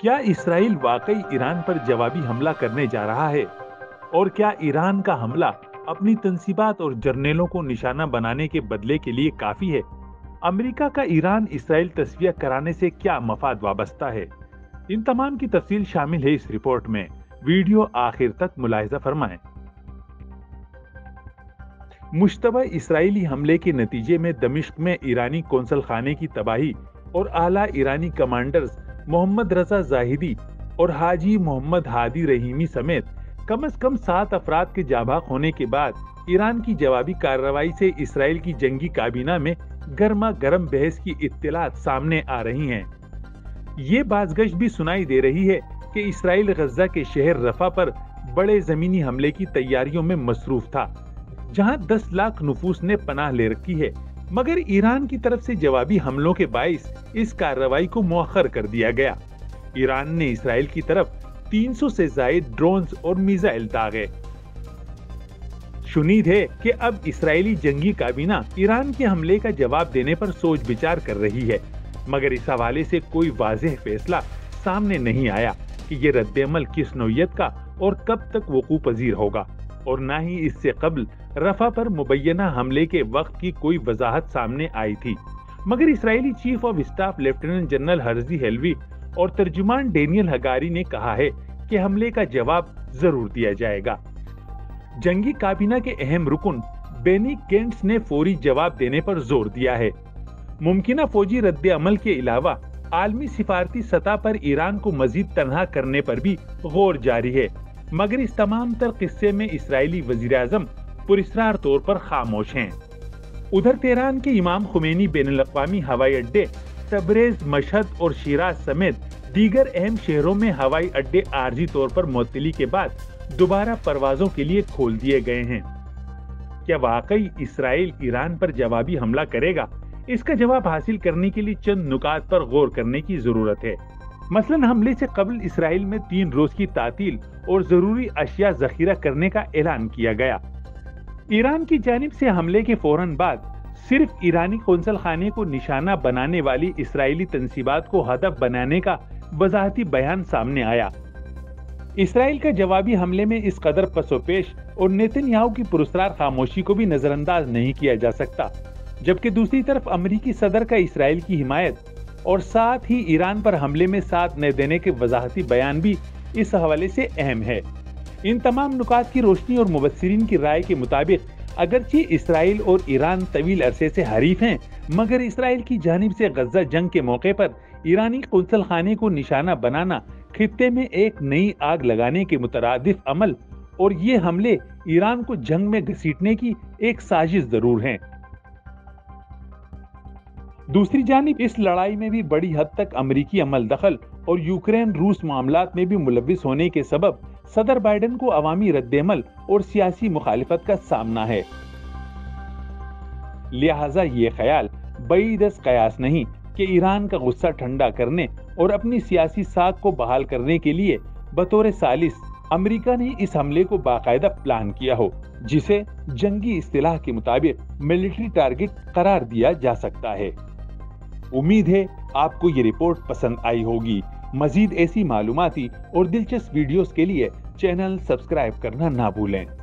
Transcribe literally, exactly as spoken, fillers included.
کیا اسرائیل واقعی ایران پر جوابی حملہ کرنے جا رہا ہے؟ اور کیا ایران کا حملہ اپنی تنصیبات اور جرنیلوں کو نشانہ بنانے کے بدلے کے لیے کافی ہے؟ امریکہ کا ایران اسرائیل تصفیہ کرانے سے کیا مفاد وابستہ ہے؟ ان تمام کی تفصیل شامل ہے اس رپورٹ میں، ویڈیو آخر تک ملاحظہ فرمائیں۔ مشتبہ اسرائیلی حملے کے نتیجے میں دمشق میں ایرانی قونصل خانے کی تباہی اور اعلیٰ ایرانی کمانڈرز محمد رضا زاہدی اور حاجی محمد ہادی رحیمی سمیت کم از کم سات افراد کے جاں بحق ہونے کے بعد ایران کی جوابی کارروائی سے اسرائیل کی جنگی کابینہ میں گرما گرم بحث کی اطلاعات سامنے آ رہی ہیں۔ یہ بازگشت بھی سنائی دے رہی ہے کہ اسرائیل غزہ کے شہر رفح پر بڑے زمینی حملے کی تیاریوں میں مصروف تھا، جہاں دس لاکھ نفوس نے پناہ لے رکھی ہے، مگر ایران کی طرف سے جوابی حملوں کے باعث اس کارروائی کو مؤخر کر دیا گیا۔ ایران نے اسرائیل کی طرف تین سو سے زائد ڈرونز اور میزائل داغے۔ شنید ہے کہ اب اسرائیلی جنگی کابینہ ایران کے حملے کا جواب دینے پر سوچ بچار کر رہی ہے، مگر اس حوالے سے کوئی واضح فیصلہ سامنے نہیں آیا کہ یہ رد عمل کس نوعیت کا اور کب تک وقوع پذیر ہوگا، اور نہ ہی اس سے قبل رفح پر مبینہ حملے کے وقت کی کوئی وضاحت سامنے آئی تھی۔ مگر Israeli chief of staff lieutenant general Herzi Halevi اور ترجمان ڈینیل ہگاری نے کہا ہے کہ حملے کا جواب ضرور دیا جائے گا۔ جنگی کابینہ کے اہم رکن بینی گینٹس نے فوری جواب دینے پر زور دیا ہے۔ ممکنہ فوجی رد عمل کے علاوہ عالمی سفارتی سطح پر ایران کو مزید تنہا کرنے پر بھی غور جاری ہے، مگر اس تمام تر قصے میں اسرائیلی وزیر اعظم پراسرار طور پر خاموش ہیں۔ ادھر تہران کے امام خمینی بین الاقوامی ہوائی اڈے تبریز، مشہد اور شیراز سمیت دیگر اہم شہروں میں ہوائی اڈے عارضی طور پر معطلی کے بعد دوبارہ پروازوں کے لیے کھول دیے گئے ہیں۔ کیا واقعی اسرائیل ایران پر جوابی حملہ کرے گا؟ اس کا جواب حاصل کرنے کے لیے چند نکات پر غور کرنے کی ضرورت ہے۔ مثلاً حملے سے قبل اسرائیل میں تین روز کی تعطیل اور ضروری اشیاء ذخیرہ کرنے کا اعلان کیا گیا۔ ایران کی جانب سے حملے کے فوراً بعد صرف ایرانی قونصل خانے کو نشانہ بنانے والی اسرائیلی تنصیبات کو ہدف بنانے کا وضاحتی بیان سامنے آیا۔ اسرائیل کا جوابی حملے میں اس قدر پس و پیش اور نیتن یاہو کی پراسرار خاموشی کو بھی نظر انداز نہیں کیا جا سکتا، جبکہ دوسری طرف امریکی صدر کا اسرائیل کی حمایت اور ساتھ ہی ایران پر حملے میں ساتھ نہ دینے کے وضاحتی بیان بھی اس حوالے سے اہم ہے۔ ان تمام نکات کی روشنی اور مبصرین کی رائے کے مطابق اگرچہ اسرائیل اور ایران طویل عرصے سے حریف ہیں، مگر اسرائیل کی جانب سے غزہ جنگ کے موقع پر ایرانی قونصل خانے کو نشانہ بنانا خطے میں ایک نئی آگ لگانے کے مترادف عمل، اور یہ حملے ایران کو جنگ میں گھسیٹنے کی ایک سازش ضرور ہیں۔ دوسری جانب اس لڑائی میں بھی بڑی حد تک امریکی عمل دخل اور یوکرین روس معاملات میں بھی ملوث ہونے کے سبب صدر بائیڈن کو عوامی رد عمل اور سیاسی مخالفت کا سامنا ہے۔ لہٰذا یہ خیال بعید از قیاس نہیں کہ ایران کا غصہ ٹھنڈا کرنے اور اپنی سیاسی ساکھ کو بحال کرنے کے لیے بطور ثالث امریکہ نے اس حملے کو باقاعدہ پلان کیا ہو، جسے جنگی اصطلاح کے مطابق ملٹری ٹارگٹ قرار دیا جا سکتا ہے۔ امید ہے آپ کو یہ رپورٹ پسند آئی ہوگی۔ مزید ایسی معلوماتی اور دلچسپ ویڈیوز کے لیے چینل سبسکرائب کرنا نہ بھولیں۔